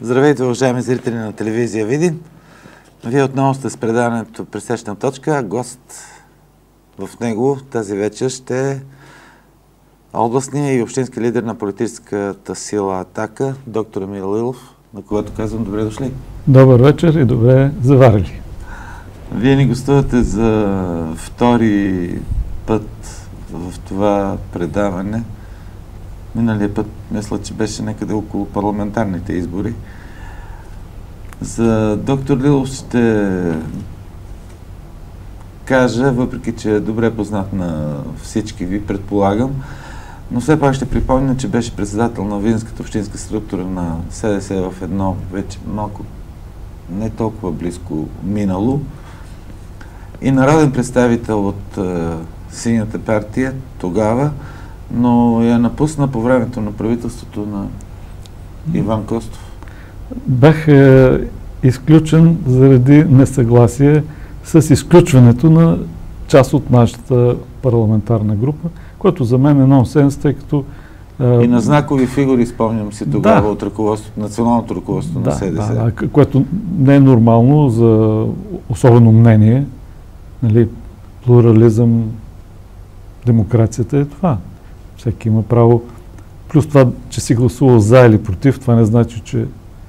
Здравейте, уважаеми зрители на телевизия Видин. Вие отново сте с предаването Пресечна точка, а гост в него тази вечер ще е областния и общински лидер на политическата сила Атака, доктор Емил Лилов, на когото казвам добре дошли. Добър вечер и добре заварили. Вие ни гостувате за втори път в това предаване. Миналия път, мисля, че беше някъде около парламентарните избори. За доктор Лилов ще кажа, въпреки че е добре познат на всички ви, предполагам, но все пак ще припомня, че беше председател на Видинската общинска структура на СДС в едно вече малко не толкова близко минало и народен представител от Синята партия тогава, но я напусна по времето на правителството на Иван Костов. Бях изключен заради несъгласие с изключването на част от нашата парламентарна група, което за мен е нонсенс, тъй като... И на знакови фигури, спомням си тогава, от ръководството, националното ръководство на СДС. Да, което не е нормално за особено мнение. Нали, плурализъм, демокрацията е това. Всеки има право. Плюс това, че си гласувал за или против, това не значи, че...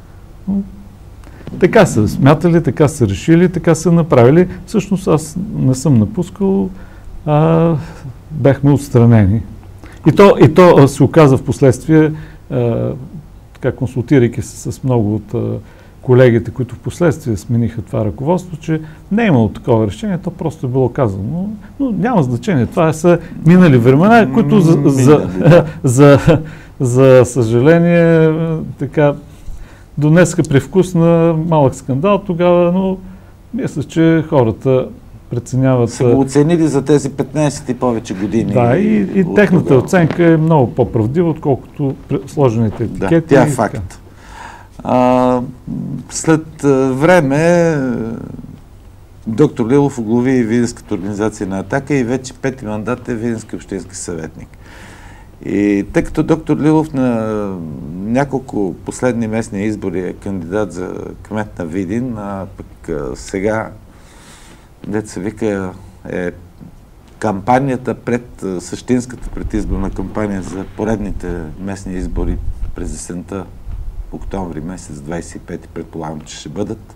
Така са смятали, така са решили, така са направили. Всъщност аз не съм напускал, а бяхме отстранени. И то се оказа в последствие, така консултирайки се с много от колегите, които в последствие смениха това ръководство, че не е имало такова решение, то просто е било казано. Но няма значение. Това са минали времена, които за съжаление така донесха привкус на малък скандал тогава, но мисля, че хората преценяват... Са го оценили за тези 15 и повече години. Да, и техната оценка е много по-правдива, отколкото сложените етикети. Да, тя е факт. След време доктор Лилов оглави Видинската организация на Атака и вече 5-ти мандат е Видински общински съветник. И тъй като доктор Лилов на няколко последни местни избори е кандидат за кмет на Видин, а пък сега, дето се вика, е кампанията пред същинската предизборна кампания за поредните местни избори през есента, октомври месец, 25-ти, предполагам, че ще бъдат.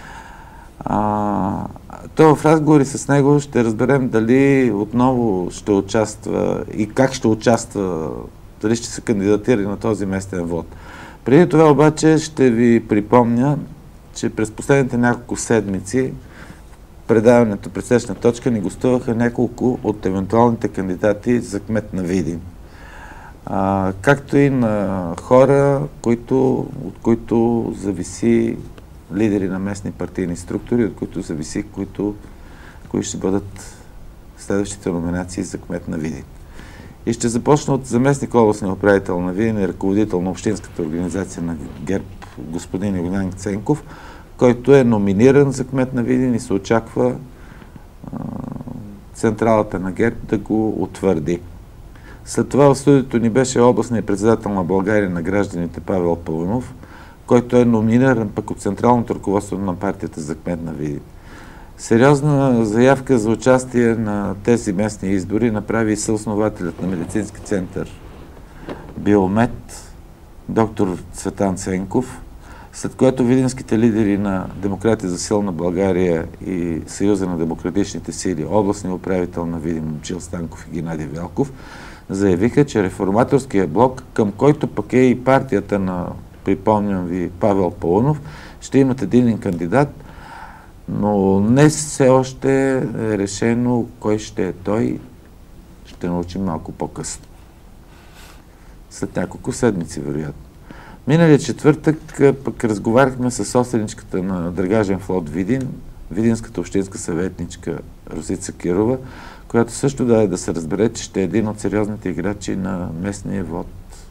То в разговори с него ще разберем дали отново ще участва и как ще участва, дали ще се кандидатира на този местен вод. Преди това обаче ще ви припомня, че през последните няколко седмици предаването Пресечна точка ни гостуваха няколко от евентуалните кандидати за кмет на Видин. Както и на хора, от които зависи лидери на местни партийни структури, от които зависи кои ще бъдат следващите номинации за кмет на Видин. И ще започна от заместник областния управител на Видин и ръководител на общинската организация на ГЕРБ, господин Югнян Ценков, който е номиниран за кмет на Видин и се очаква централата на ГЕРБ да го утвърди. След това в студиото ни беше областният председател на България на гражданите Павел Паунов, който е номиниран пък от централното ръководство на партията за кмет на Видин. Сериозна заявка за участие на тези местни избори направи и съоснователят на медицински център Биомед, доктор Цветан Ценков, след което видинските лидери на Демократия за силна България и Съюза на демократичните сили, областния управител на Видин Момчил Станков и Геннадий Велков, заявиха, че реформаторския блок, към който пък е и партията на, припомням ви, Павел Паунов, ще имат един кандидат, но не все още е решено кой ще е той. Ще научим малко по-късно. След няколко седмици, вероятно. Миналия четвъртък пък разговаряхме с собственичката на Драгажен флот Видин, видинската общинска съветничка Росица Кирова, която също даде да се разбере, че ще е един от сериозните играчи на местния вод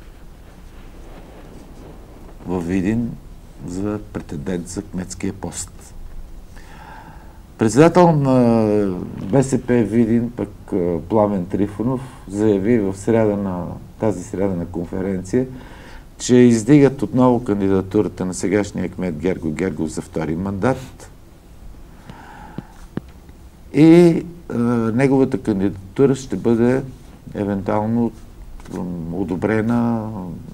във Видин за претендент за кметския пост. Председател на БСП Видин, пък Пламен Трифонов, заяви в тази сряда на конференция, че издигат отново кандидатурата на сегашния кмет Герго Гергов за втори мандат и неговата кандидатура ще бъде евентуално одобрена.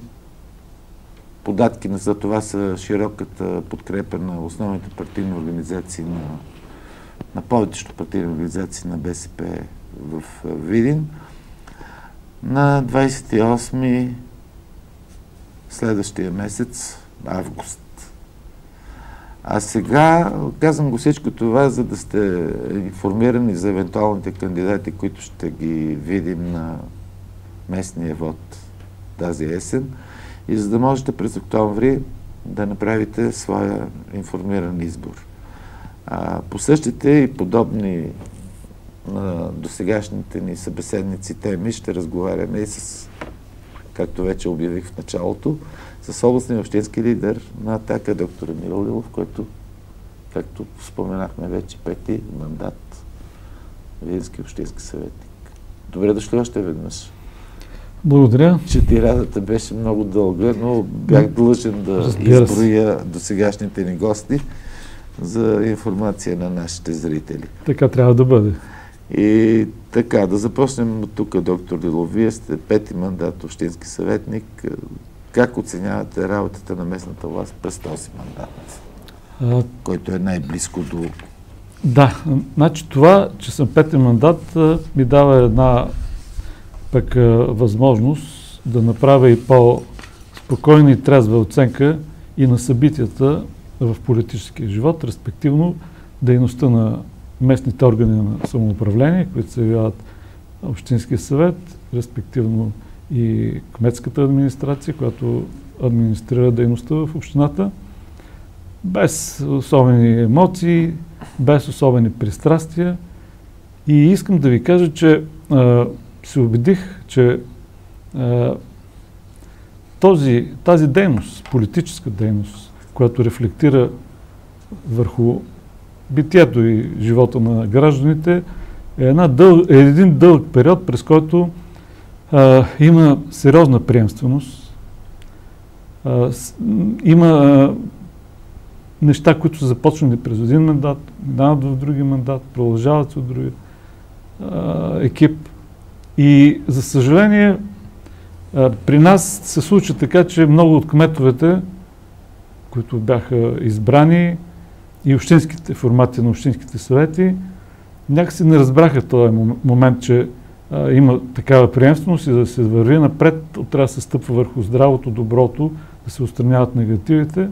Податки за това са широката подкрепа на основните партийни организации, на повечето партийни организации на БСП в Видин. На 28 следващия месец, август. А сега казвам го всичко това, за да сте информирани за евентуалните кандидати, които ще ги видим на местния вод тази есен и за да можете през октомври да направите своя информиран избор. По същите и подобни на досегашните ни събеседници теми ще разговаряме и с, както вече обявих в началото, с областния общински лидер на Атака доктор Емил Лилов, който, както споменахме вече, 5-ти мандат Видински общински съветник. Добре дошли още веднъж. Благодаря. Че тирадата беше много дълга, но бях длъжен да изброя досегашните ни гости за информация на нашите зрители. Така трябва да бъде. И така, да започнем от тук, доктор Лилов. Вие сте 5-ти мандат общински съветник. Как оценявате работата на местната власт през този мандат, който е най-близко до... Да, значи това, че съм 5-ти мандат, ми дава една пък възможност да направя и по-спокойна и трезва оценка и на събитията в политическия живот, респективно дейността на местните органи на самоуправление, които се явяват Общинския съвет, респективно и кметската администрация, която администрира дейността в общината, без особени емоции, без особени пристрастия. И искам да ви кажа, че се убедих, че тази дейност, политическа дейност, която рефлектира върху битието и живота на гражданите, е един дълъг период, през който има сериозна приемственост, има неща, които са започнали през един мандат, минават в други мандат, продължават се от други екип. И за съжаление, при нас се случи така, че много от кметовете, които бяха избрани, и общинските формати на общинските съвети, някакси не разбраха този момент, че има такава приемственост и да се върви напред, трябва да се стъпва върху здравото, доброто, да се отстраняват негативите.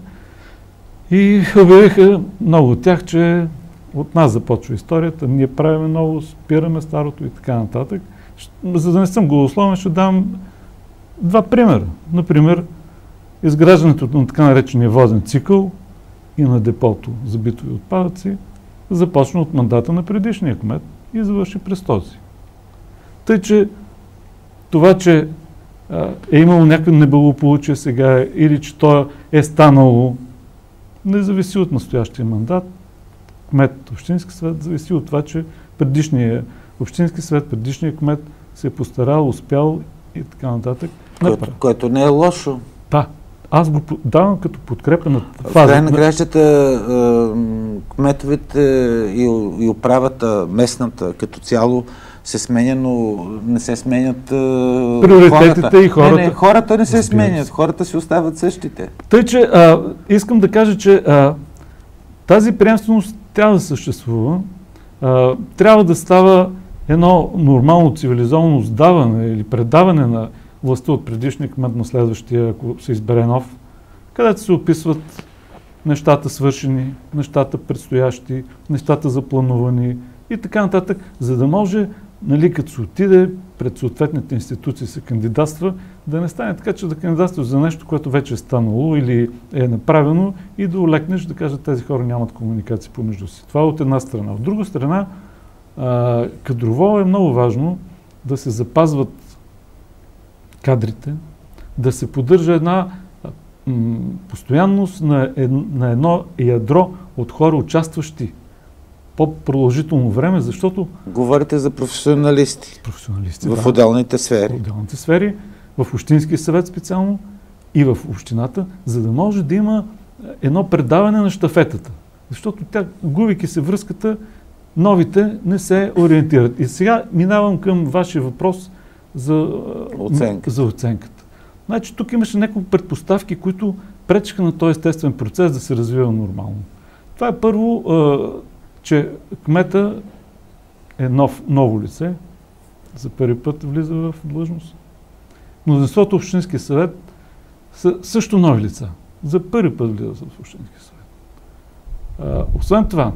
И обявиха много от тях, че от нас започва историята, ние правиме ново, спираме старото и така нататък. За да не съм голословен, ще дам два примера. Например, изграждането на така наречения воден цикъл и на депото за битови отпадъци започна от мандата на предишния кмет и завърши през този. Тъй, че това, че е имало някакво неблагополучие сега или че то е станало, не зависи от настоящия мандат. Кмет Общински съвет зависи от това, че предишния Общински съвет, предишния кмет се е постарал, успял и така нататък. Което не е лошо. Да. Аз го давам като подкрепа на фаза. В край на кращата кметовете и управата местната като цяло се сменя, но не се сменят приоритетите хората. И хората. Не, хората не се сменят, хората си остават същите. Тъй, че искам да кажа, че тази приемственост трябва да съществува, трябва да става едно нормално цивилизовано сдаване или предаване на властта от предишния кмет на следващия, ако се избере нов, където се описват нещата свършени, нещата предстоящи, нещата запланувани и така нататък, за да може, нали, като се отиде пред съответните институции се кандидатства, да не стане така, че да кандидатстваш за нещо, което вече е станало или е направено и да олекнеш да кажат, тези хора нямат комуникация помежду си. Това е от една страна. От друга страна, кадрово е много важно да се запазват кадрите, да се поддържа една постоянност на едно ядро от хора, участващи по-продължително време, защото... Говорите за професионалисти. Професионалисти, в отделните сфери. В отделните сфери, в Общинския съвет специално и в общината, за да може да има едно предаване на щафетата. Защото тя, губейки се връзката, новите не се ориентират. И сега минавам към вашия въпрос за оценката. Значи тук имаше няколко предпоставки, които пречеха на този естествен процес да се развива нормално. Това е първо, че кмета е ново лице, за първи път влиза в длъжност. Мнозинството Общински съвет са също нови лица. За първи път влиза в Общински съвет. Освен това,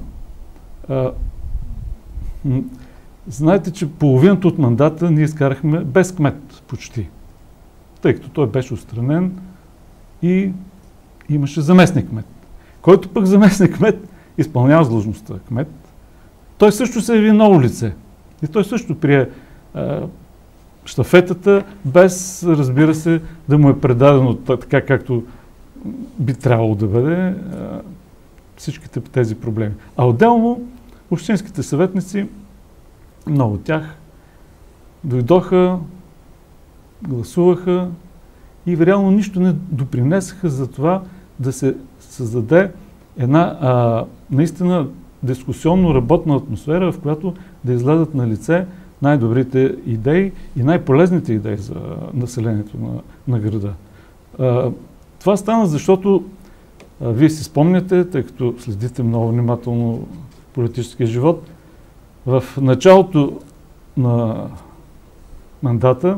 знаете, че половината от мандата ние изкарахме без кмет почти, тъй като той беше отстранен и имаше заместник кмет, който пък заместник кмет изпълнява длъжността кмет. Той също се яви ново лице и той също прие щафетата, без, разбира се, да му е предадено така, както би трябвало да бъде всичките тези проблеми. А отделно общинските съветници, много от тях, дойдоха, гласуваха и реално нищо не допринесаха за това да се създаде една наистина дискусионно работна атмосфера, в която да излязат на лице най-добрите идеи и най-полезните идеи за населението на града. Това стана, защото вие си спомняте, тъй като следите много внимателно политическия живот, в началото на мандата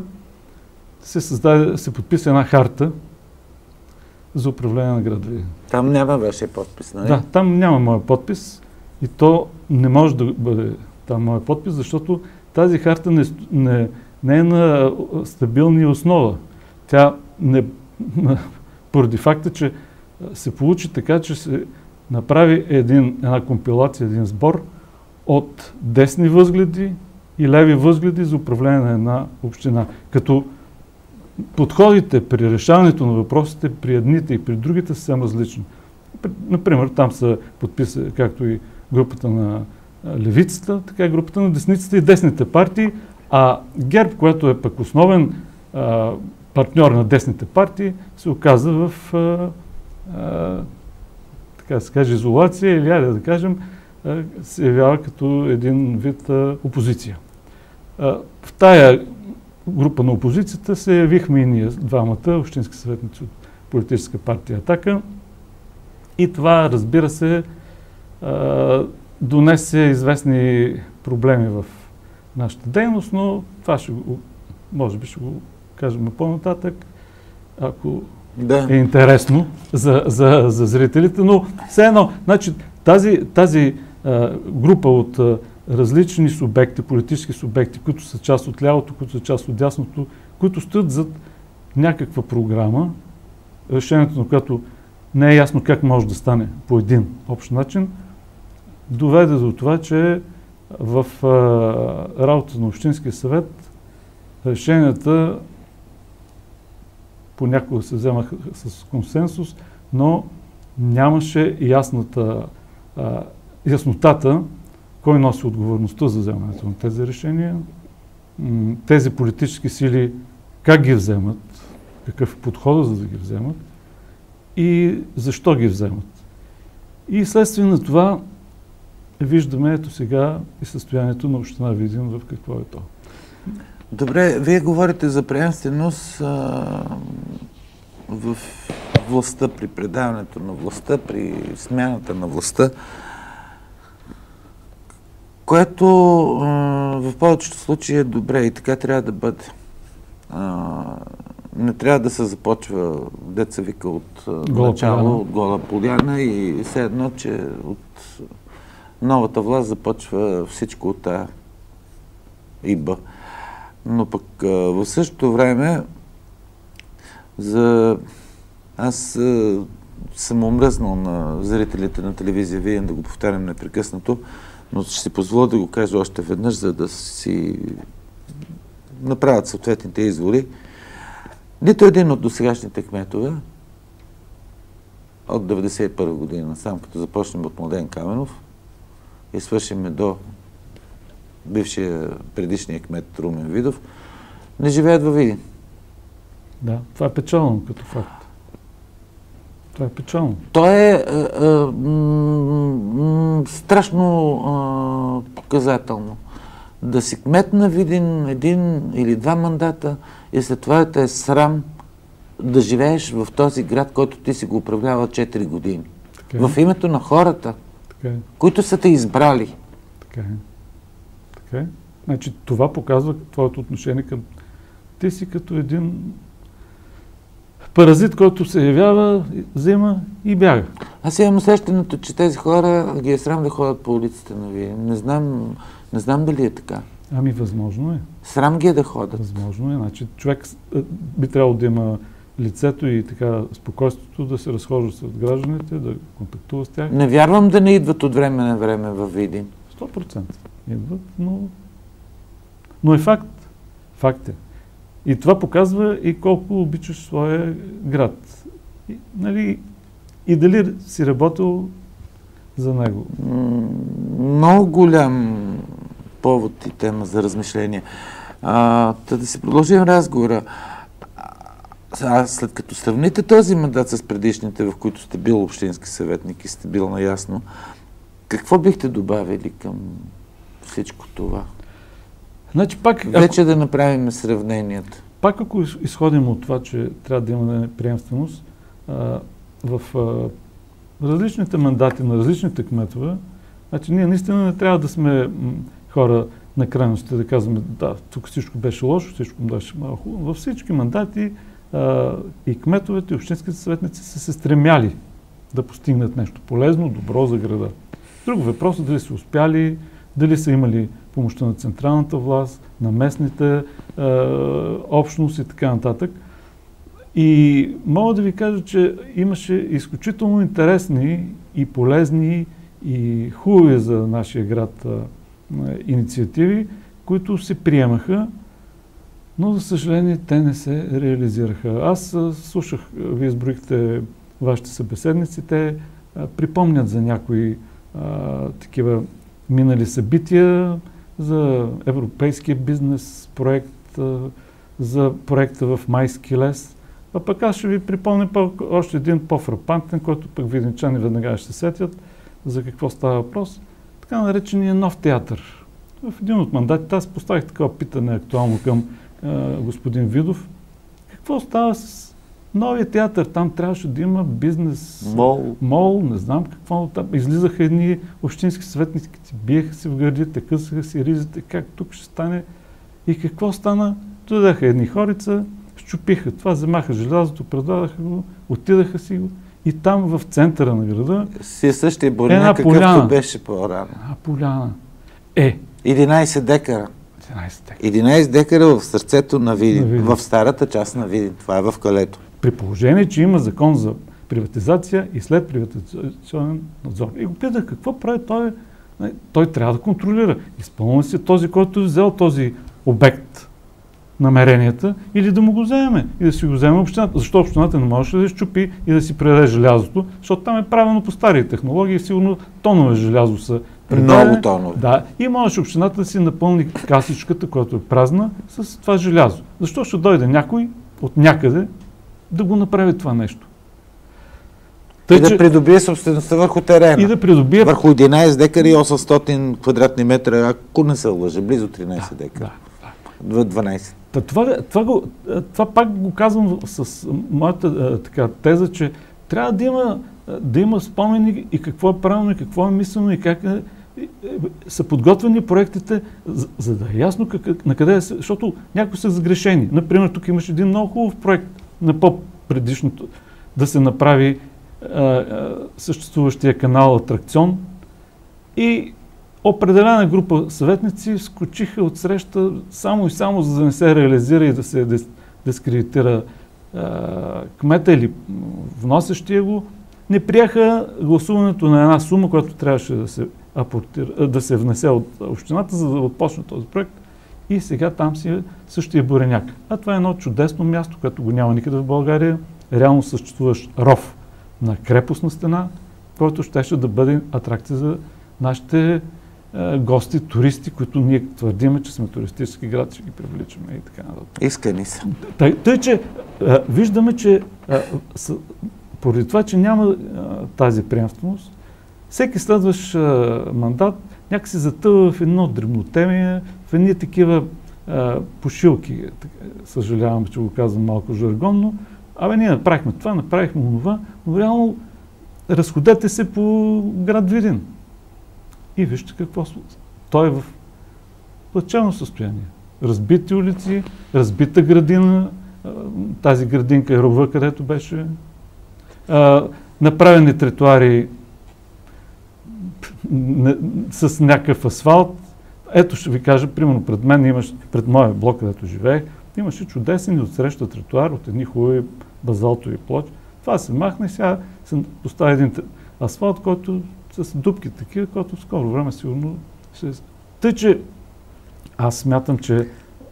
се подписа една харта за управление на град Видин. Там няма вашия подпис, нали? Да, там няма моя подпис и то не може да бъде там моя подпис, защото тази харта не е на стабилна основа. Тя не, поради факта, че се получи така, че се направи една компилация, един сбор от десни възгледи и леви възгледи за управление на една община. Като подходите при решаването на въпросите при едните и при другите са съвсем различни. Например, там са подписали както и групата на левицата, така и групата на десницата и десните партии, а ГЕРБ, което е пък основен партньор на десните партии, се оказа в така да се каже, изолация или, да кажем, се явява като един вид опозиция. В тая група на опозицията се явихме и ние, двамата общински съветници от политическа партия Атака. И това, разбира се, донесе известни проблеми в нашата дейност, но това може би ще го кажем по-нататък, ако е интересно за зрителите. Но все едно, значи, тази група от различни субекти, политически субекти, които са част от лявото, които са част от дясното, които стоят зад някаква програма, решението на която не е ясно как може да стане по един общ начин, доведе до това, че в работата на Общинския съвет решенията понякога се вземаха с консенсус, но нямаше яснотата кой носи отговорността за вземането на тези решения, тези политически сили как ги вземат, какъв е подходът за да ги вземат и защо ги вземат. И следствие на това виждаме ето сега и състоянието на община Видин в какво е то. Добре, вие говорите за приемственост в властта, при предаването на властта, при смяната на властта, което в повечето случаи е добре и така трябва да бъде. Не трябва да се започва, деца вика, от начало, от гола поляна и все едно, че от новата власт започва всичко от А и Б. Но пък в същото време аз съм омръзнал на зрителите на телевизия Видин да го повтарям непрекъснато, но ще си позволя да го кажа още веднъж, за да си направят съответните извори. Нито един от досегашните кметове от 1991 година, сам като започнем от Младен Каменов и свършиме до бившия предишния кмет Румен Видов, не живеят във Видин. Да, това е печално като факт. Това е печално. То е страшно показателно. Да си кмет на Видин един или два мандата и след това те е срам да живееш в този град, който ти си го управлява 4 години. Така е. В името на хората, Така е. които са те избрали. Така е. Така е. Значи това показва твоето отношение към... Ти си като един паразит, който се явява, взема и бяга. Аз имам усещането, че тези хора ги е срам да ходят по улиците на Видин. Не знам дали е така. Ами възможно е. Срам ги е да ходят. Възможно е. Значи човек би трябвало да има лицето и така спокойствието да се разхожда с гражданите, да контактува с тях. Не вярвам да не идват от време на време във Видин. 100% идват, но е факт. Факт е. И това показва и колко обичаш своя град. И дали си работил за него. Много голям повод и тема за размишление. Да си продължим разговора. След като сравните този мандат с предишните, в които сте бил общински съветник и сте бил наясно, какво бихте добавили към всичко това? Значи вече да направим сравненията. Пак ако изходим от това, че трябва да имаме приемственост, в различните мандати на различните кметове, значи ние наистина не трябва да сме хора на крайностите, да казваме, да, тук всичко беше лошо, всичко беше малко. Във всички мандати и кметовете, и общинските съветници са се стремяли да постигнат нещо полезно, добро за града. Друг въпрос е дали са успяли, дали са имали помощта на централната власт, на местните общности и така нататък. И мога да ви кажа, че имаше изключително интересни и полезни и хубави за нашия град инициативи, които се приемаха, но за съжаление те не се реализираха. Аз слушах, вие изброихте вашите събеседници, те припомнят за някои такива минали събития, за европейския бизнес проект, за проекта в Майски лес. А пък аз ще ви припомня още един по-фрапантен, който пък видинчани веднага ще се сетят за какво става въпрос. Така наречения нов театър. В един от мандатите аз поставих такова питане актуално към господин Видов. Какво става с новия театър? Там трябваше да има бизнес, мол, не знам какво. Там излизаха едни общински съветници, биеха се в гърдите, късаха си ризите, как тук ще стане. И какво стана? Дойдеха едни хорица, щупиха това, вземаха желязото, предадаха го, отидаха си го. И там в центъра на града си е същия бурняк, какъвто беше по-рано. Една поляна. 11 декара. 11 декара в сърцето на Видин, в старата част на Видин. Това е в Калето. При положение, че има закон за приватизация и след приватизационен надзор. И го питах, какво прави той? Той трябва да контролира. Изпълни си този, който е взел този обект, намеренията, или да му го вземе. И да си го вземе общината. Защо общината не може да щупи и да си предаде желязото? Защото там е правено по стари технологии, сигурно тонове желязо са предадени. Много тонове. Да. И може общината да си напълни касичката, която е празна, с това желязо. Защо ще дойде някой от някъде да го направи това нещо? И да придобие собствеността върху терена. И да придобие... Върху 11 декара и 800 квадратни метра, ако не се лъжа, близо 13 декара. 12. Това пак го казвам с моята теза, че трябва да има спомени и какво е правилно, и какво е мислено, и как са подготвени проектите, за да е ясно на къде е, защото някои са сгрешени. Например, тук имаше един много хубав проект на по-предишното, да се направи съществуващия канал Атракцион и определена група съветници скочиха от среща само и само за да не се реализира и да се дискредитира кмета или вносещия го. Не приеха гласуването на една сума, която трябваше да се внесе от общината, за да отпочне този проект. И сега там си същия буреняк. А това е едно чудесно място, което го няма никъде в България. Реално съществуващ ров на крепостна стена, който щеше да бъде атракция за нашите гости, туристи, които ние твърдиме, че сме туристически град, ще ги привличаме и така нататък. Искани са. Тъй, че виждаме, че поради това, че няма тази приемственост, всеки следващ мандат някакси затъва в едно дребнотемие, в едни такива пошилки. Съжалявам, че го казвам малко жаргонно. Ние направихме това, направихме онова, но реално разходете се по град Видин. И вижте какво. Той е в плачевно състояние. Разбити улици, разбита градина, тази градинка е рова, където беше. Направени тротуари с някакъв асфалт. Ето ще ви кажа, примерно пред моя блок, където живеех, имаше чудесен и отсреща тротуар от едни хубави базалтови плочи. Това се махне, сега се постави един асфалт, който с дупки такива, който в скоро време сигурно ще... Тъй, че аз смятам, че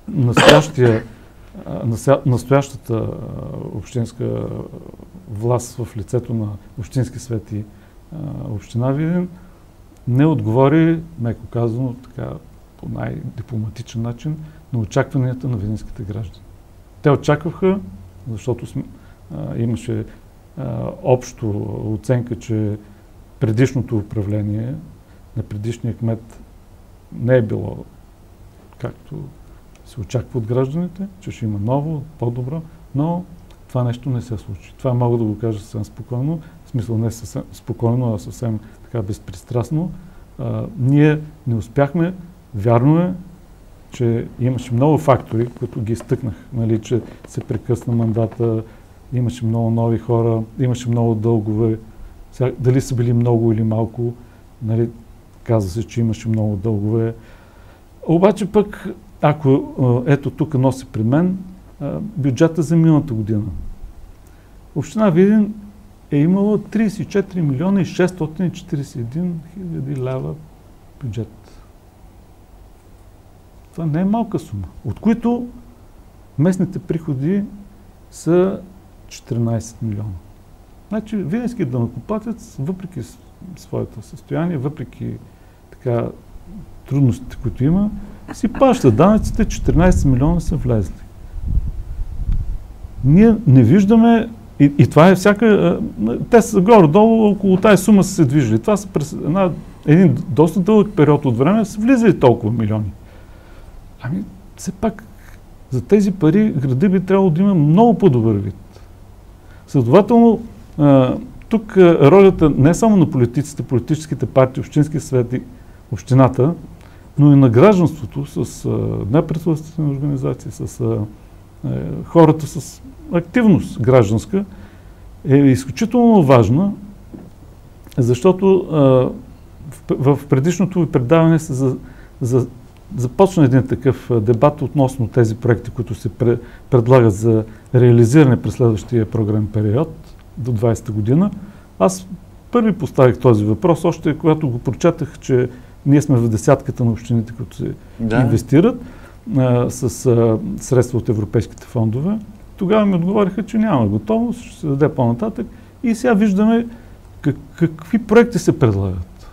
настоящата общинска власт в лицето на Общински съвет и община Видин не отговори, меко казано, така по най-дипломатичен начин, на очакванията на видинските граждани. Те очакваха, защото имаше общо оценка, че предишното управление на предишния кмет не е било както се очаква от гражданите, че ще има ново, по-добро, но това нещо не се случи. Това мога да го кажа съвсем спокойно, в смисъл не съвсем спокойно, а съвсем така безпристрастно. Ние не успяхме. Вярно е, че имаше много фактори, които ги изтъкнах, нали, че се прекъсна мандата, имаше много нови хора, имаше много дългове. Сега, дали са били много или малко, нали, каза се, че имаше много дългове. Обаче пък, ако ето тук носи при мен бюджета за миналата година. Община Видин е имала 34 милиона и 641 хиляди лева бюджет. Това не е малка сума, от които местните приходи са 14 милиона. Значи видинският данъкоплатец, въпреки своето състояние, въпреки така трудностите, които има, си плаща данъците, 14 милиона са влезли. Ние не виждаме, и това е те са горе-долу, около тази сума са се движили. Това са през един доста дълъг период от време са влизали толкова милиони. Все пак, за тези пари града би трябвало да има много по-добър вид. Следователно, тук ролята не само на политиците, политическите партии, общински съвети, общината, но и на гражданството с неправителствени организации, с хората с активност гражданска е изключително важна, защото в предишното ви предаване се започна един такъв дебат относно тези проекти, които се предлагат за реализиране през следващия програмен период до 20-та година. Аз първи поставих този въпрос, още когато го прочетах, че ние сме в десятката на общините, които се инвестират с средства от европейските фондове. Тогава ми отговориха, че няма готовност, ще се даде по-нататък. И сега виждаме какви проекти се предлагат.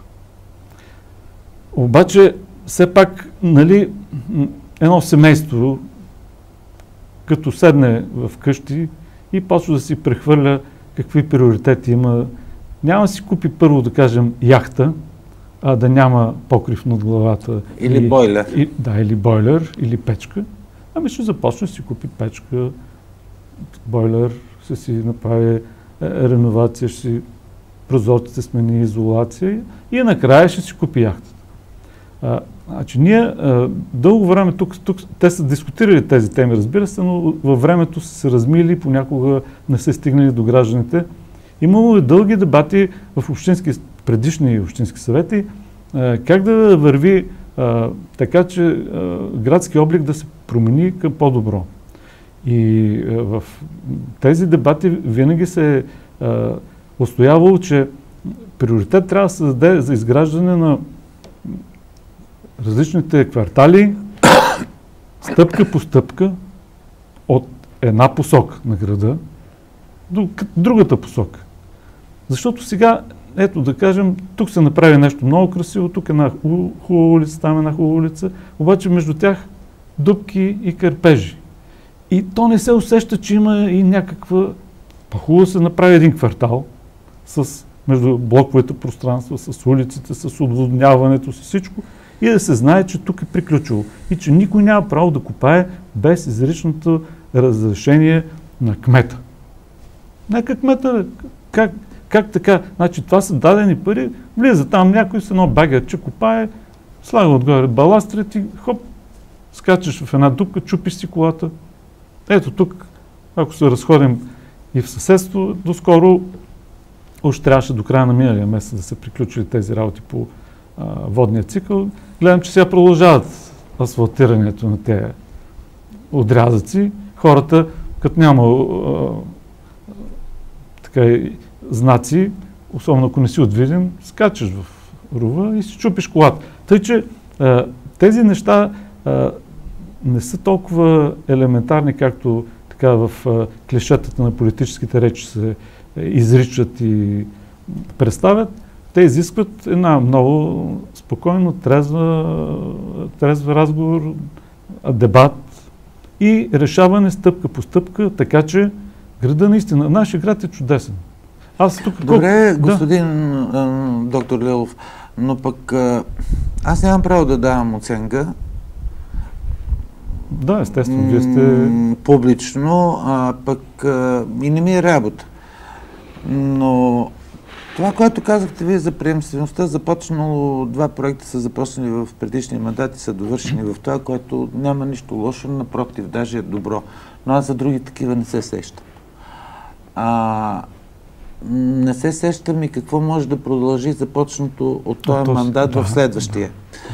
Обаче, все пак, нали, едно семейство, като седне в къщи и почва да си прехвърля какви приоритети има, няма да си купи първо, да кажем, яхта, а да няма покрив над главата. Или бойлер. Или бойлер, или печка. Ще започне да си купи печка, бойлер, ще си направи реновация, ще си прозорците смени, изолация и накрая ще си купи яхтата. Ние дълго време тук те са дискутирали тези теми, разбира се, но във времето са се размили, понякога не са стигнали до гражданите. Имало и дълги дебати в предишни общински съвети, как да върви така, че градски облик да се промени към по-добро. И в тези дебати винаги се е устоявало, че приоритет трябва да се даде за изграждане на различните квартали, стъпка по стъпка, от една посока на града до другата посока. Защото сега, ето да кажем, тук се направи нещо много красиво, тук е една хубава улица, там е една хубава улица, обаче между тях дупки и кърпежи. И то не се усеща, че има и някаква По-хубаво се направи един квартал между блоковете пространства, с улиците, с отводняването, с всичко и да се знае, че тук е приключило и че никой няма право да копае без изричното разрешение на кмета. Нека кмета, как така? Значи това са дадени пари, влиза там някой с едно багерче, копае, слага отгоре баластрите и хоп, скачаш в една дупка, чупиш си колата. Ето тук, ако се разходим и в съседство, доскоро още трябваше до края на миналия месец да се приключили тези работи по водния цикъл. Гледам, че сега продължават асфалтирането на тези отрязъци. Хората, като няма знаци, особено ако не си от Видин, скачаш в рова и си чупиш колата. Тъй, че тези неща не са толкова елементарни, както така в клишетата на политическите речи се изричат и представят. Те изискват една много спокойно, трезва разговор, дебат и решаване стъпка по стъпка, така че града наистина, нашия град е чудесен. Добре, господин доктор Лилов, но пък аз нямам право да давам оценка. Да, естествено, вие сте публично, пък и не ми е работа. Но това, което казахте вие за приемствеността, започнало, 2 проекта са започнали в предишния мандат и са довършени в това, което няма нищо лошо, напротив, даже е добро. Но аз за други такива не се сещам. Не се сещам и какво може да продължи започнато от този мандат в следващия.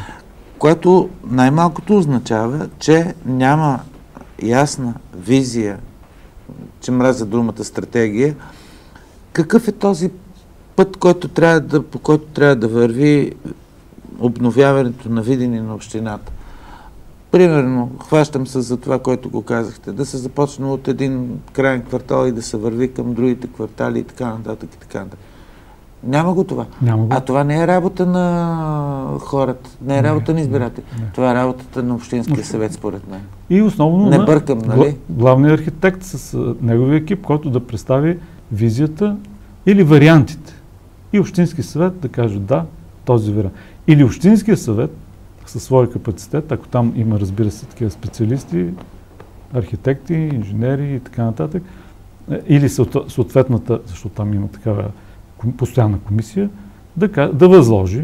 Което най-малкото означава, че няма ясна визия, че мразя думата стратегия, какъв е този път, по който трябва да върви обновяването на Видин и на общината. Примерно, хващам се за това, което го казахте, да се започне от един крайен квартал и да се върви към другите квартали и така нататък и така нататък. Няма го това. А това не е работа на хората, не е работа на избиратели. Това е работата на Общинския съвет, според мен. И основно не бъркам, нали? Главният архитект с неговия екип, който да представи визията или вариантите. И Общинския съвет да каже да, този вариант. Или Общинския съвет със своя капацитет, ако там има, разбира се, такива специалисти, архитекти, инженери и така нататък, или съответната, защото там има такава постоянна комисия, да възложи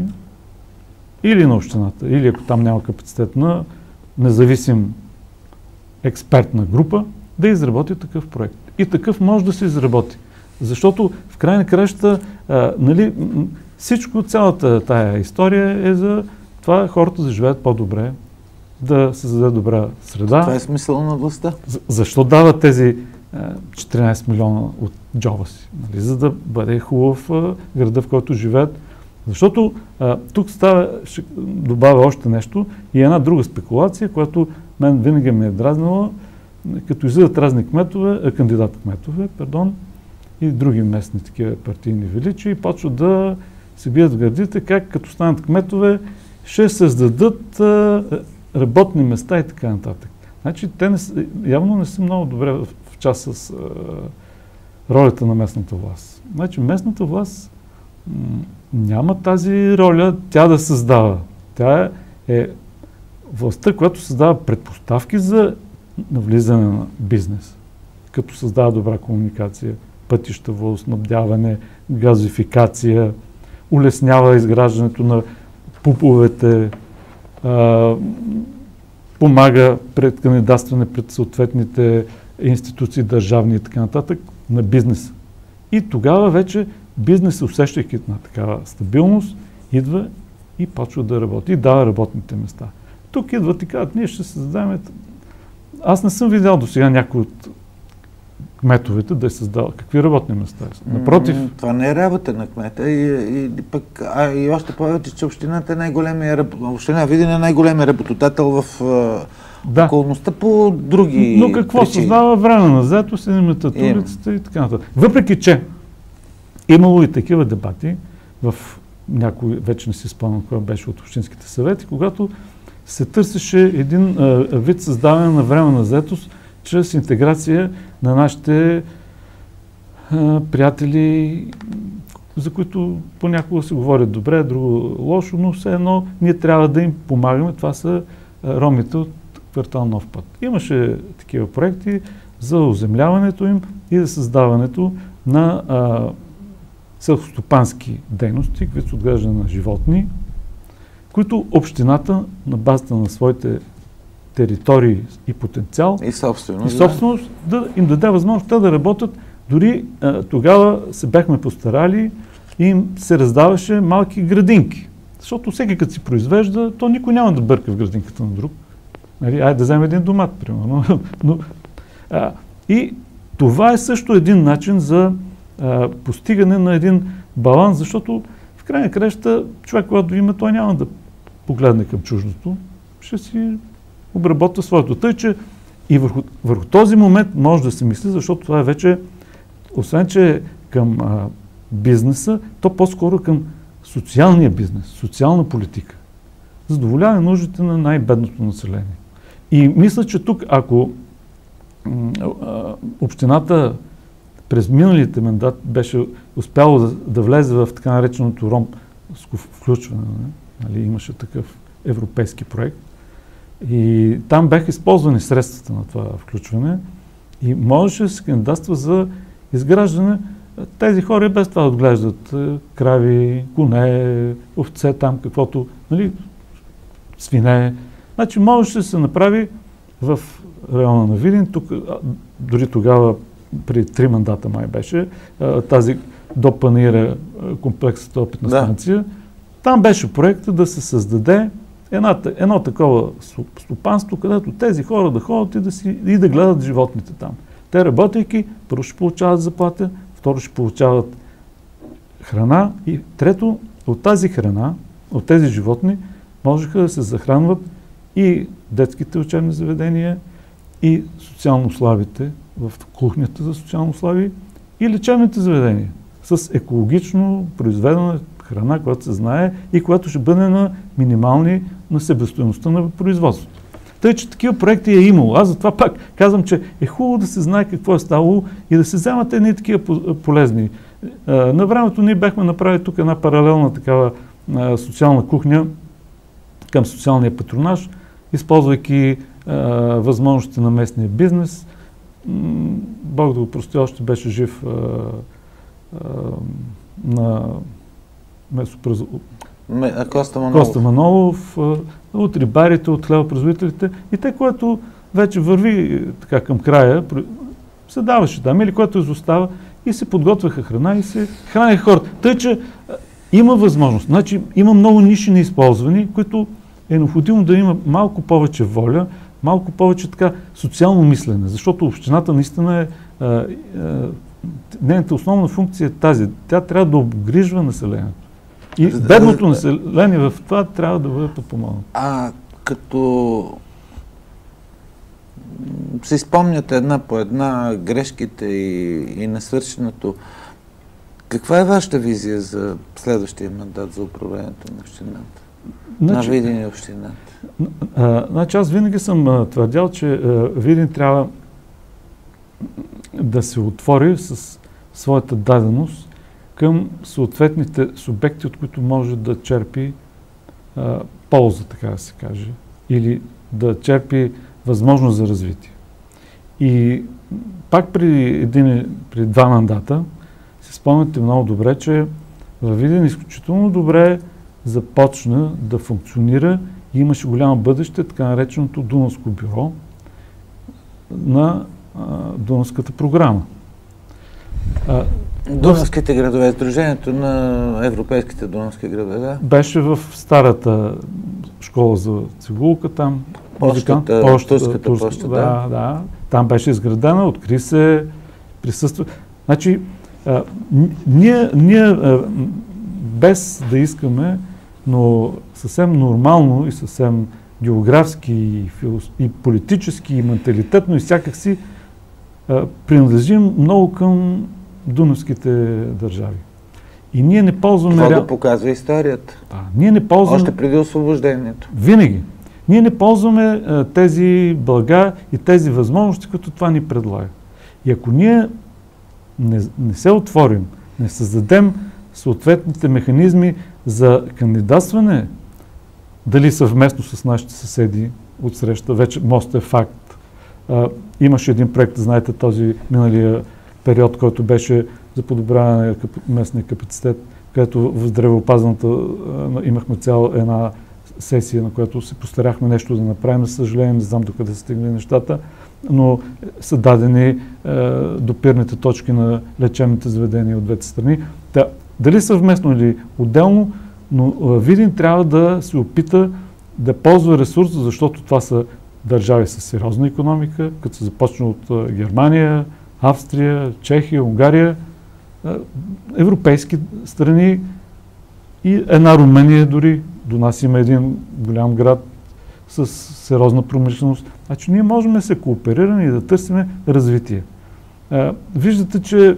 или на общината, или ако там няма капацитет на независим експертна група, да изработи такъв проект. И такъв може да се изработи. Защото в край на кращата, нали, всичко, цялата тая история е за това хората да живеят по-добре, да се създаде добра среда. Това е смисъл на властта. Защо дават тези 14 милиона от джоба си? Нали? За да бъде хубав града, в който живеят. Защото тук ще добавя още нещо и една друга спекулация, която мен винаги ме е дразнила, като излизат разни кандидат-кметове, и други местни такива партийни величи и почват да се бият в гърдите, как като станат кметове ще създадат работни места и така нататък. Значи те явно не са много добре в час с ролята на местната власт. Значи местната власт няма тази роля тя да създава. Тя е властта, която създава предпоставки за навлизане на бизнес, като създава добра комуникация, пътища, водоснабдяване, газификация, улеснява изграждането на пуповете, помага пред кандидатстване пред съответните институции, държавни и така нататък, на бизнеса. И тогава вече бизнес, усещайки на такава стабилност, идва и почва да работи и дава работните места. Тук идват и казват, ние ще създадем... Аз не съм видял до сега някой от кметовете да е създал. Какви работни места? Напротив. Това не е работа на кмета. И още повече, че общината е община Видин е най-големият работодател в околността по други Но какво причини. Създава време на заетост, се наметат улицата и така нататък. Въпреки, че имало и такива дебати в някой, вече не си спомням кога беше от общинските съвети, когато се търсеше един вид създаване на време на заетост чрез интеграция на нашите приятели, за които понякога се говорят добре, друго лошо, но все едно ние трябва да им помагаме. Това са ромите от квартал Нов път. Имаше такива проекти за оземляването им и за създаването на селскостопански дейности, които са отглеждане на животни, които общината на базата на своите територии и потенциал и собственост, да им даде възможност да работят. Дори тогава се бяхме постарали и им се раздаваше малки градинки. Защото всеки като си произвежда, то никой няма да бърка в градинката на друг. Айде да вземе един домат, примерно. И това е също един начин за постигане на един баланс, защото в крайна краща човек, когато има, той няма да погледне към чуждото, ще си обработва своето. Тъй, че и върху този момент може да се мисли, защото това е вече, освен че към бизнеса, то по-скоро към социалния бизнес, социална политика. Задоволяване нуждите на най-бедното население. И мисля, че тук, ако общината през миналите мандат беше успяло да влезе в така нареченото ромско включване, нали, имаше такъв европейски проект, и там бяха използвани средствата на това включване и можеше да се кандидатства за изграждане. Тези хора без това отглеждат крави, коне, овце там, каквото, нали, свине. Значи можеше да се направи в района на Видин, тук, дори тогава, при 3 мандата май беше, тази до Панаира комплексната опитна станция. Там беше проектът да се създаде едно такова стопанство, където тези хора да ходят и да гледат животните там. Те работейки, първо ще получават заплата, второ ще получават храна и трето, от тази храна, от тези животни, можеха да се захранват и детските учебни заведения, и социално слабите в кухнята за социално слаби, и лечебните заведения с екологично произведена храна, която се знае и която ще бъде на минимални на себестойността на производството. Тъй, че такива проекти е имало. Аз затова пак казвам, че е хубаво да се знае какво е ставало и да се вземат едни такива полезни. На времето ние бяхме направили тук една паралелна такава социална кухня към социалния патронаж, използвайки възможности на местния бизнес. Бог да го прости, още беше жив на Коста Манолов, от рибарите, от хлебопроизводителите и те, което вече върви така към края, се даваше там или което изостава и се подготвяха храна и се храняха хората. Тъй, че има възможност. Значи има много ниши неизползвани, които е необходимо да има малко повече воля, малко повече така социално мислене, защото общината наистина нейната основна функция е тази. Тя трябва да обгрижва населението. И бедното население в това трябва да бъде подпомогнато. Като си спомняте една по една грешките и несвършеното, каква е вашата визия за следващия мандат за управлението на общината? На Видин и общината? Значи аз винаги съм твърдял, че Видин трябва да се отвори с своята даденост към съответните субекти, от които може да черпи полза, така да се каже, или да черпи възможност за развитие. И пак при 2 мандата си спомняте много добре, че във Видин изключително добре започна да функционира и имаше голямо бъдеще, така нареченото Дунавско бюро на Дунавската програма. Дунавските градове, Сдружението на европейските дунавски градове, да? Беше в старата школа за цигулка там. Турската поща, да. Там беше изградена, откри се, присъства. Значи, ние без да искаме, но съвсем нормално и съвсем географски и политически, и менталитетно, и всякак си принадлежим много към дунавските държави. И ние не ползваме... Това да показва историята. Ние не ползваме... Още преди освобождението. Винаги. Ние не ползваме тези блага и тези възможности, които това ни предлага. И ако ние не се отворим, не създадем съответните механизми за кандидатстване, дали съвместно с нашите съседи от среща, вече мост е факт. Имаше един проект, знаете, този миналия период, който беше за подобряване на местния капацитет, където в здравеопазването имахме цяла една сесия, на която се постаряхме нещо да направим. За съжаление, не знам докъде са стигнали нещата, но са дадени допирните точки на лечебните заведения от двете страни. Дали съвместно или отделно, но Видин трябва да се опита да ползва ресурса, защото това са държави с сериозна икономика, като се започне от Германия, Австрия, Чехия, Унгария, европейски страни и една Румъния дори. До нас има един голям град с сериозна промишленост. Значи ние можем да се кооперираме и да търсим развитие. Виждате, че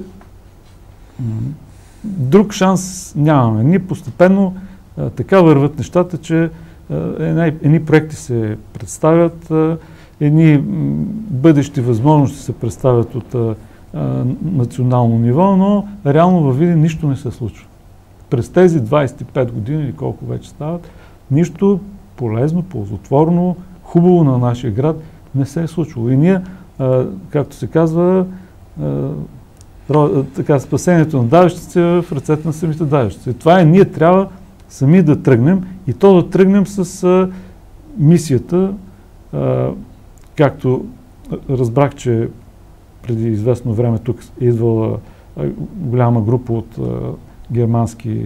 друг шанс нямаме. Ние постепенно така върват нещата, че едни проекти се представят, едни бъдещи възможности се представят от национално ниво, но реално във Видин нищо не се случва. През тези 25 години или колко вече стават, нищо полезно, ползотворно, хубаво на нашия град не се е случвало. И ние, както се казва, спасението на давещите в ръцете на самите давещи. Това е, ние трябва сами да тръгнем и то да тръгнем с мисията, както разбрах, че преди известно време тук е идвала голяма група от германски,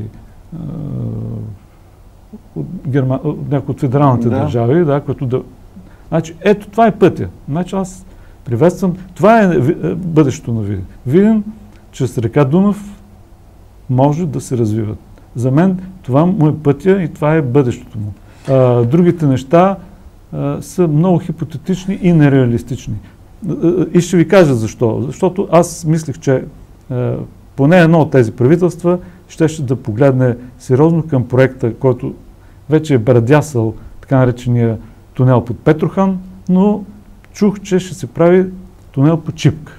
някои от федералните държави, които да... Значи, ето това е пътя. Значи аз приветствам. Това е бъдещето на Видин. Видин чрез река Дунав може да се развива. За мен това му е пътя и това е бъдещето му. Другите неща са много хипотетични и нереалистични. И ще ви кажа защо. Защото аз мислех, че поне едно от тези правителства ще да погледне сериозно към проекта, който вече е брадясал така наречения тунел под Петрохан, но чух, че ще се прави тунел по Чипка.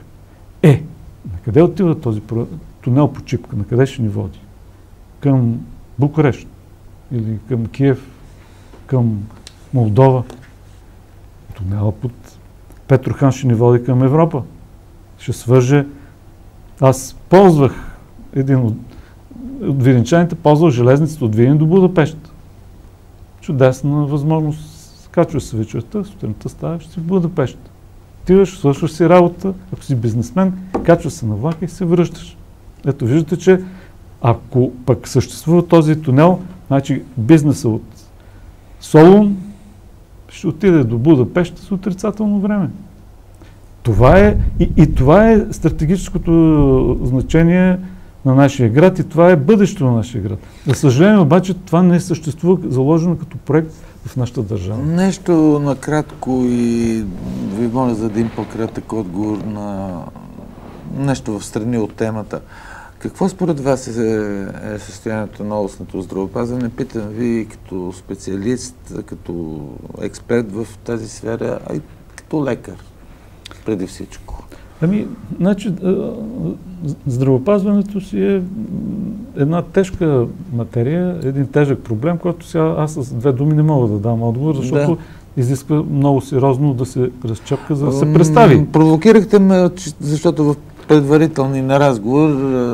На къде отива този тунел по Чипка? На къде ще ни води? Към Букурещ? Или към Киев? Към Молдова? Тунела под Петрохан ще ни води към Европа. Ще свърже. Аз ползвах един от видинчаните, ползвах железницата от Видин до Будапеща. Чудесна възможност. Качваш се вечерта, сутринта ставаш си в Будапеща. Отиваш, свършваш си работа, ако си бизнесмен, качваш се на влака и се връщаш. Ето виждате, че ако пък съществува този тунел, значи бизнеса от Солун ще отиде до Будапеща с отрицателно време. Това е, и това е стратегическото значение на нашия град и това е бъдещето на нашия град. За съжаление обаче това не съществува заложено като проект в нашата държава. Нещо накратко и ви моля за един по-кратък отговор на нещо в страни от темата. Какво според вас е състоянието на областното здравеопазване? Питам ви като специалист, като експерт в тази сфера, а и като лекар преди всичко. Значи, здравеопазването си е една тежка материя, един тежък проблем, който сега аз с две думи не мога да дам отговор, защото изисква много сериозно да се разчапка, за да се представи. Провокирахте ме, защото в предварителни на разговор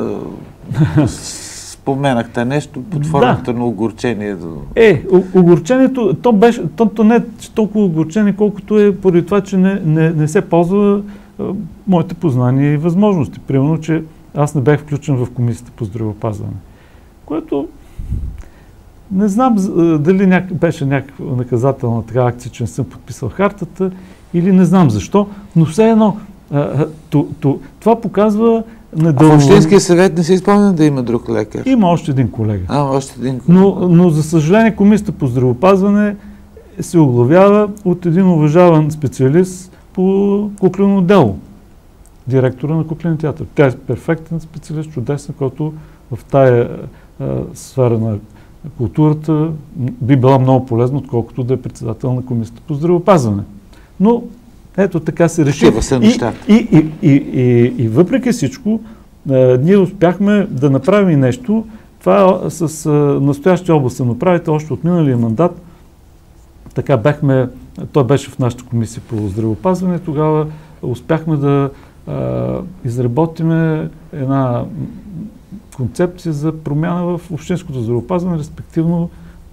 споменахте нещо под формата на огорчение. Огорчението, то не е толкова огорчение, колкото е поради това, че не се ползва моите познания и възможности. Примерно, че аз не бях включен в комисията по здравеопазване, което не знам дали беше някаква наказателна така акция, че не съм подписал хартата или не знам защо, но все едно това показва недълно... В Общинския съвет не се изпълня да има друг лекар? Има още един колега. Още един колега. Но за съжаление комисията по здравеопазване се оглавява от един уважаван специалист по куклено дело. Директора на куклен театър. Тя е перфектен специалист, чудесен, който в тая сфера на културата би била много полезна, отколкото да е председател на комисията по здравеопазване. Но ето така се реши. И въпреки всичко, ние успяхме да направим и нещо. Това с настоящия областен управител още от миналия мандат. Така той беше в нашата комисия по здравеопазване. Тогава успяхме да изработиме една концепция за промяна в общинското здравеопазване, респективно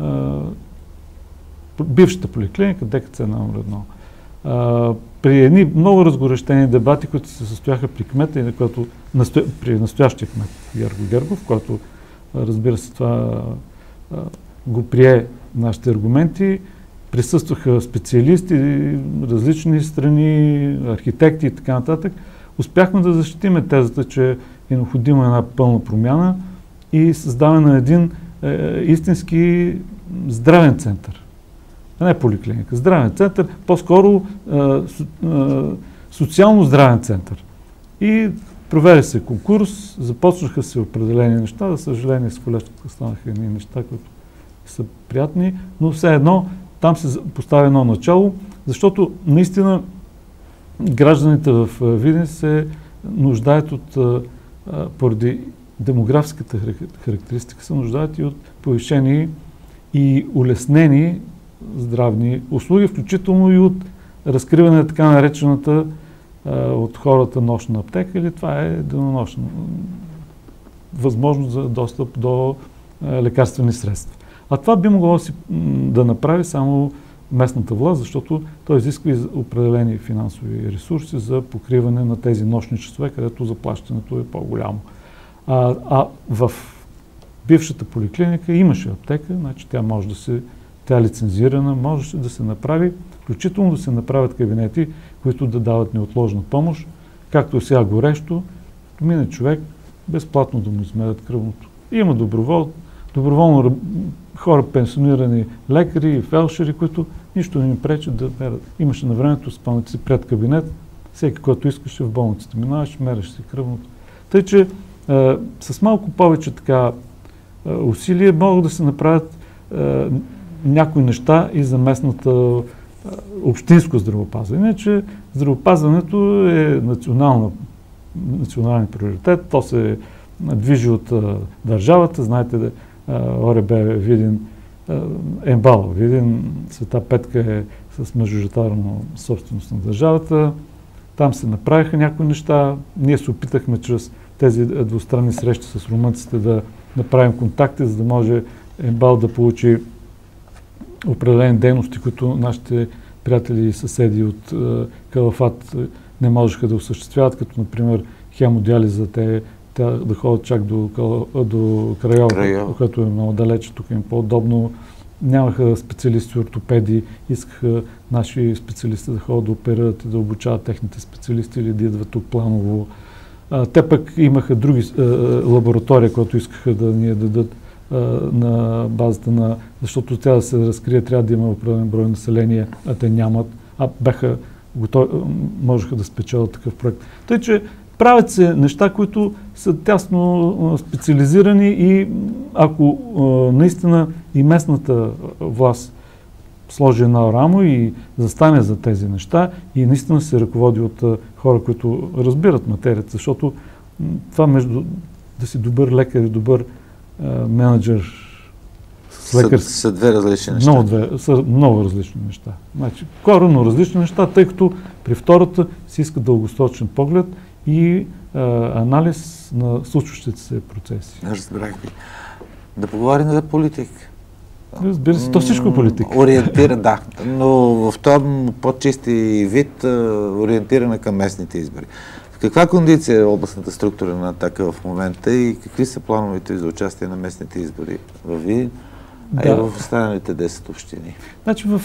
бившата поликлиника, ДКЦ номер 1. При едни много разгорещени дебати, които се състояха при кмета, при настоящия кмет Герго Гергов, който, разбира се, това го прие нашите аргументи, присъстваха специалисти, различни страни, архитекти и така нататък. Успяхме да защитиме тезата, че е необходима една пълна промяна и създаване на един истински здравен център. Не поликлиника, здравен център, по-скоро социално здравен център. И проведе се конкурс, започнаха се определени неща, за съжаление с колежката станаха едни неща, които са приятни, но все едно там се поставя едно начало, защото наистина гражданите в Видин се нуждаят поради демографската характеристика, се нуждаят и от повишени и улеснени здравни услуги, включително и от разкриване на така наречената от хората нощна аптека, или това е денонощна възможност за достъп до лекарствени средства. А това би могло да направи само местната власт, защото той изисква и определени финансови ресурси за покриване на тези нощни часове, където заплащането е по-голямо. В бившата поликлиника имаше аптека, значи тя е лицензирана, можеше да се направи, включително да се направят кабинети, които да дават неотложна помощ, както сега горещо, мине човек безплатно да му измерят кръвното. Има доброволно хора, пенсионирани лекари и фелшери, които нищо не им пречи да мерят. Имаше на времето, спомняте си, пред кабинет, всеки, който искаше в болницата минаваш, мереш си кръвното. Тъй, че с малко повече усилия могат да се направят някои неща и за местната общинско здравеопазване. Иначе здравеопазването е национален приоритет. То се движи от държавата. Знаете, ОРБ Видин, МБАЛ Видин, Света Петка е с мажоритарно собственост на държавата. Там се направиха някои неща. Ние се опитахме чрез тези двустранни срещи с румънците да направим контакти, за да може МБАЛ да получи определени дейности, които нашите приятели и съседи от Калафат не можеха да осъществяват, като например хемодиализа, да ходят чак до Крайова, което е много далече, тук им по-удобно. Нямаха специалисти, ортопеди, искаха наши специалисти да ходят да оперират и да обучават техните специалисти или да идват тук планово. Те пък имаха други лаборатории, които искаха да ни дадат на базата на... Защото тя да се разкрие, трябва да има определен брой население, а те нямат. Бяха готови, можеха да спечелят такъв проект. Тъй, че правят се неща, които са тясно специализирани и ако наистина и местната власт сложи една рамо и застане за тези неща и наистина се ръководи от хора, които разбират материята, защото това да си добър лекар и добър менеджер с лекар са две различни неща. Са много различни неща. Значи, коренно различни неща, тъй като при втората си иска дългосрочен поглед и анализ на случващите се процеси. Разбрах ви. Да поговорим за политика. Разбира се, то всичко е политика. Да, но в този по-чисти вид ориентирана към местните избори. В каква кондиция е областната структура на Атака в момента и какви са плановете за участие на местните избори във Видин, и в останалите 10 общини? Значи в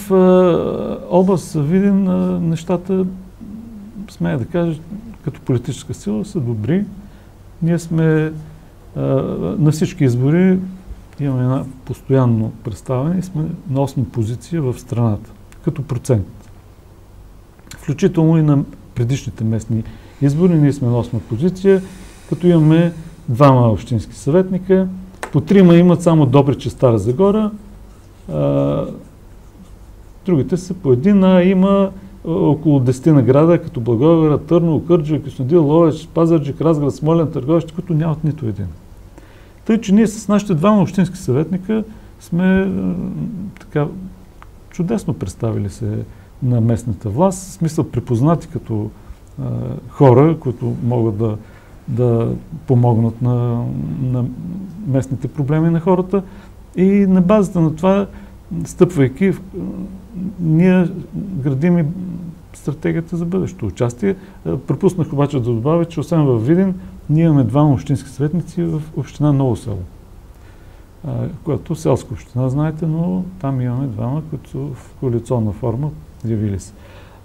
област Видин нещата, смея да кажа, като политическа сила са добри. Ние сме на всички избори, имаме една постоянно представяне и сме на 8 позиция в страната, като процент. Включително и на предишните местни избори, ние сме на 8 позиция, като имаме 2 общински съветника, по 3 имат само Добрич и Стара Загора, другите са по 1, има около 10 награда, като Благоевград, Търново, Кърджали, Кюстендил, Ловеч, Пазарджик, Разград, Смолян, Търговище, които нямат нито един. Тъй, че ние с нашите двама общински съветника сме така чудесно представили се на местната власт, в смисъл припознати като хора, които могат да помогнат на местните проблеми на хората. И на базата на това, стъпвайки, ние градим и стратегията за бъдещето участие. Пропуснах обаче да добавя, че освен във Видин, ние имаме двама общински съветници в община Ново село, която селска община, знаете, но там имаме двама, които са в коалиционна форма явили се.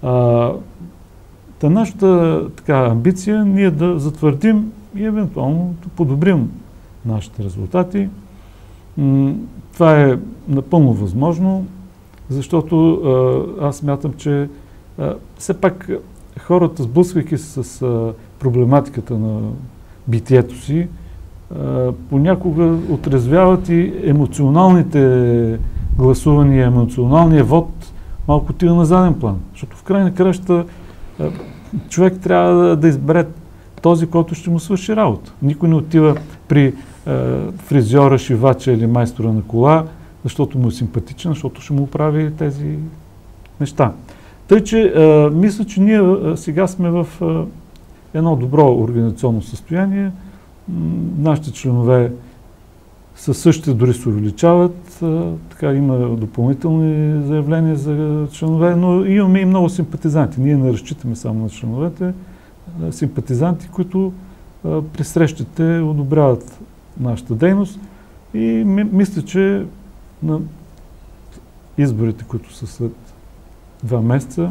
Нашата амбиция ние да затвърдим и евентуално да подобрим нашите резултати. Това е напълно възможно, защото аз смятам, че все пак хората, сблъсквайки се с проблематиката на битието си, понякога отрезвяват и емоционалните гласувания, емоционалния вод малко отива на заден план. Защото в край на краща човек трябва да избере този, който ще му свърши работа. Никой не отива при фризьора, шивача или майстора на кола, защото му е симпатичен, защото ще му прави тези неща. Тъй, че мисля, че ние сега сме в едно добро организационно състояние. Нашите членове със същите дори се увеличават. Така има допълнителни заявления за членове, но имаме и много симпатизанти. Ние не разчитаме само на членовете. Симпатизанти, които при срещите одобряват нашата дейност и мисля, че на изборите, които са след 2 месеца,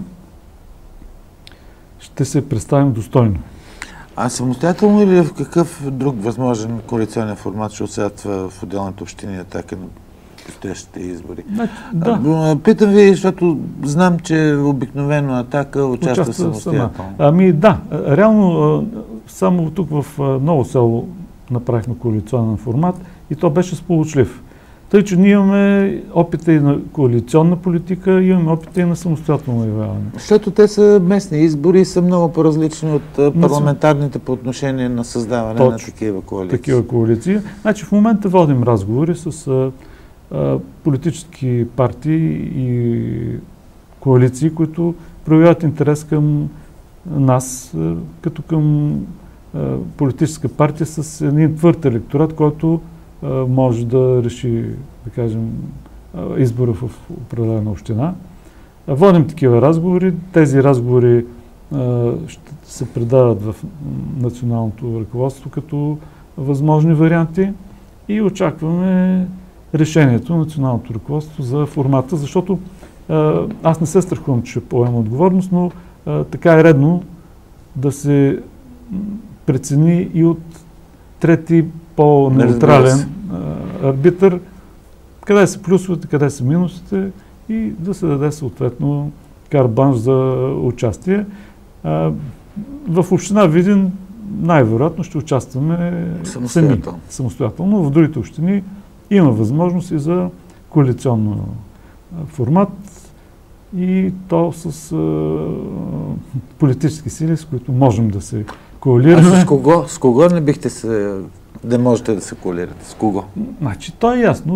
ще се представим достойно. А самостоятелно или в какъв друг възможен коалиционен формат ще участва в отделните общини Атака на предстоящите избори? Да. Питам ви, защото знам, че обикновено Атака участва самостоятелно. Да, реално само тук в Ново село направихме коалиционен формат и то беше сполучлив. Тъй, че ние имаме опита и на коалиционна политика, имаме опита и на самостоятелно явяване. Защото те са местни избори и са много по-различни от парламентарните по отношение на създаване на такива коалиции. Значи в момента водим разговори с политически партии и коалиции, които проявяват интерес към нас, като към политическа партия с един твърд електорат, който може да реши, да кажем, избора в определена община. Водим такива разговори. Тези разговори ще се предават в националното ръководство като възможни варианти и очакваме решението на националното ръководство за формата, защото аз не се страхувам, че ще поема отговорност, но така е редно да се прецени и от трети по-неутрален арбитър, къде са плюсовете, къде са минусите и да се даде съответно карт-бланш за участие. В община Видин най-вероятно ще участваме самостоятелно. В другите общини има възможност и за коалиционен формат и то с политически сили, с които можем да се коалираме. С кого не бихте се... Да можете да се коалирате? С кого? Значи, то е ясно.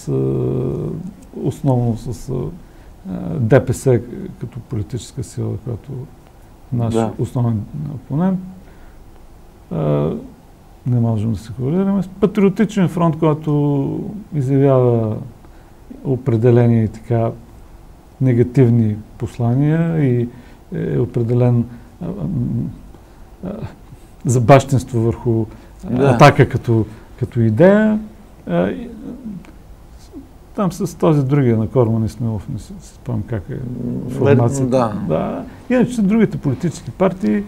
Основно с ДПС като политическа сила, която е наш основен опонент. Не можем да се коалираме. С Патриотичен фронт, който изявява определени и така негативни послания и е определен забащенство върху Атака като идея. Там с този другия на Корман Исмаилов, не си спомням как е формацията. Да. Иначе другите политически партии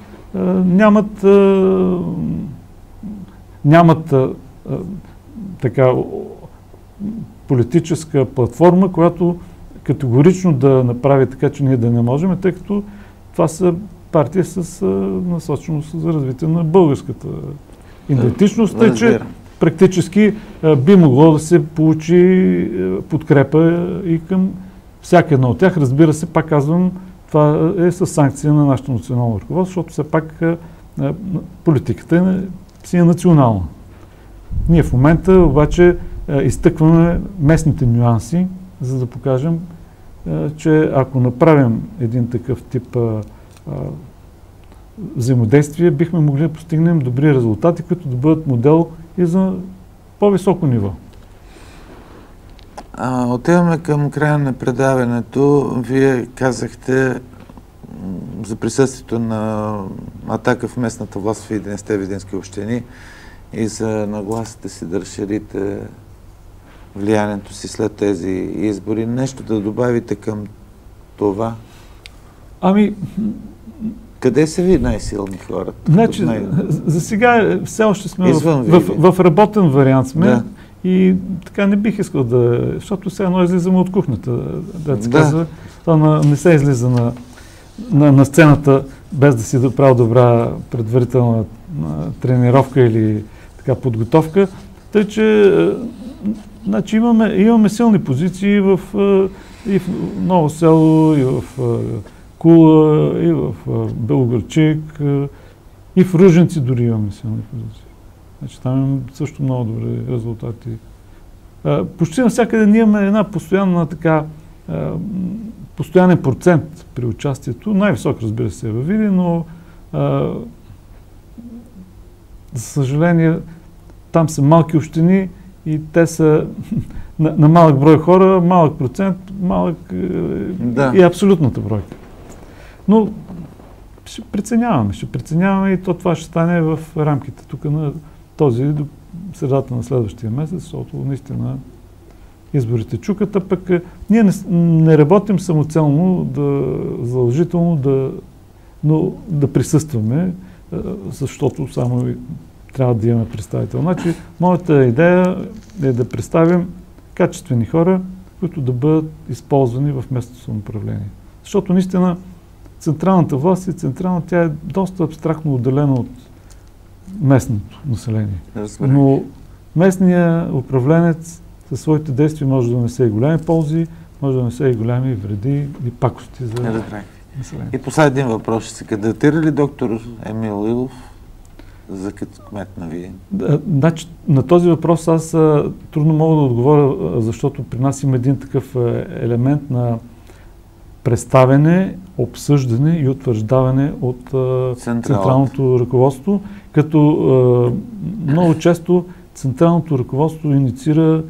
нямат така политическа платформа, която категорично да направи така, че ние да не можем, тъй като това са партии с насоченост за развитие на българската идентичност, тъй че практически би могло да се получи подкрепа и към всяка една от тях. Разбира се, пак казвам, това е със санкция на нашето национално ръководство, защото все пак политиката си е национална. Ние в момента обаче изтъкваме местните нюанси, за да покажем, че ако направим един такъв тип взаимодействие, бихме могли да постигнем добри резултати, които да бъдат модел и за по-високо ниво. Отиваме към края на предаването. Вие казахте за присъствието на „Атака“ в местната власт в 11-те видински общини и за нагласите си да разширите влиянието си след тези избори. Нещо да добавите към това? Къде са ви най-силни хората? Значи, за сега все още сме в работен вариант сме. Да. И така не бих искал защото сега едно излизаме от кухнята, казва. Това не се излиза на сцената без да си правил добра предварителна тренировка или така подготовка. Тъй, че значи имаме силни позиции и в Ново село, и в Кула, и в Белоградчик, и в Ружинци дори имаме силни позиции. Значи там имаме също много добри резултати. Почти навсякъде ние имаме една постоянна постоянен процент при участието. Най-висок, разбира се, е във Видин, но за съжаление там са малки общини и те са на малък брой хора, малък процент, и абсолютната бройка. Но ще преценяваме и това ще стане в рамките тук на този до средата на следващия месец, защото наистина изборите чукат, пък ние не работим самоцелно, задължително но да присъстваме, защото само трябва да имаме представител. Значи, моята идея е да представим качествени хора, които да бъдат използвани в местното самоуправление. Защото наистина централната власт тя е доста абстрактно отделена от местното население. Но местният управленец със своите действия може да донесе и голями ползи, може да донесе и голями вреди и пакости за населението. И последен въпрос. Ще се кандидатира ли доктор Емил Лилов за кмет на Видин? Значи, на този въпрос аз трудно мога да отговоря, защото при нас има един такъв елемент на представяне, обсъждане и утвърждаване от централното ръководство, като много често централното ръководство инициира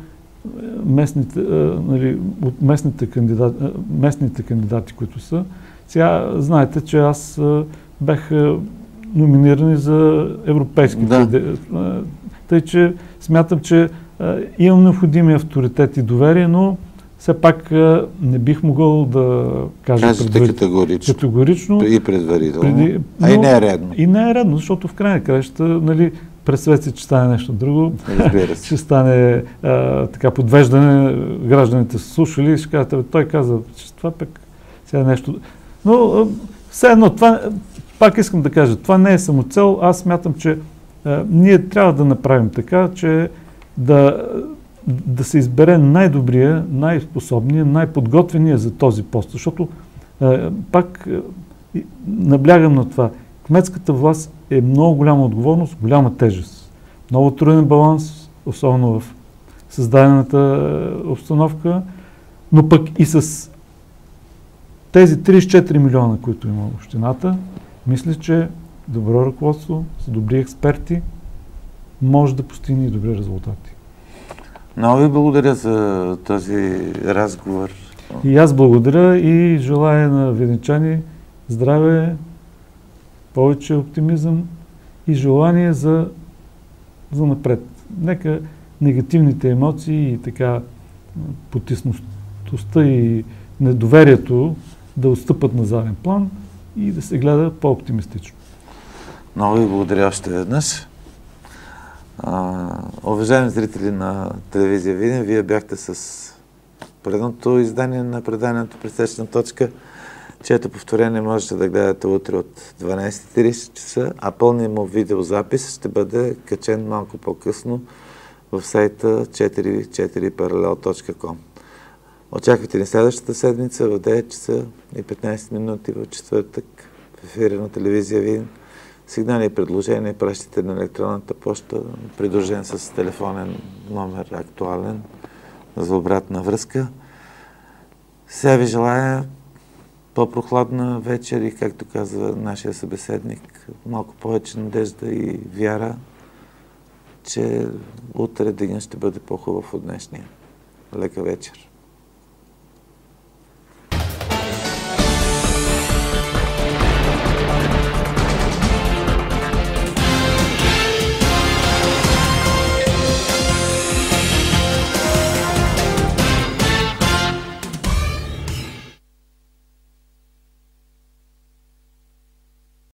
местните кандидати, които са. Сега знаете, че аз бях номиниран за европейските. Тъй, че смятам, че имам необходимия авторитет и доверие, но все пак не бих могъл да кажа категорично и предварително. И не е редно. И не е редно, защото в крайна краща, представете си, че стане нещо друго. Ще стане подвеждане, гражданите са слушали и ще кажат, той каза, че това пък сега нещо. Но все едно, пак искам да кажа, това не е самоцел. Аз смятам, че ние трябва да направим така, че да се избере най-добрия, най-способния, най-подготвения за този пост. Защото пак наблягам на това. Кметската власт е много голяма отговорност, голяма тежест. Много труден баланс, особено в създадената обстановка, но пък и с тези 34 милиона, които има общината, мисля, че добро ръководство, с добри експерти, може да постигне и добри резултати. Много ви благодаря за този разговор. И аз благодаря и желая на видинчани здраве, повече оптимизъм и желание за напред. Нека негативните емоции и така потиснатостта и недоверието да отстъпат на заден план и да се гледа по-оптимистично. Много ви благодаря още веднъж. Уважаеми зрители на телевизия Видин, вие бяхте с предното издание на преданието Пресечна точка, чието повторение можете да гледате утре от 12:30 часа, а пълният му видеозапис ще бъде качен малко по-късно в сайта 44parallel.com. Очаквайте ни следващата седмица в 9 часа и 15 минути в четвъртък в ефира на телевизия Видин. Сигнали и предложения пращате на електронната поща, придружен с телефонен номер актуален за обратна връзка. Сега ви желая по-прохладна вечер и, както казва нашия събеседник, малко повече надежда и вяра, че утре денят ще бъде по-хубав от днешния. Лека вечер!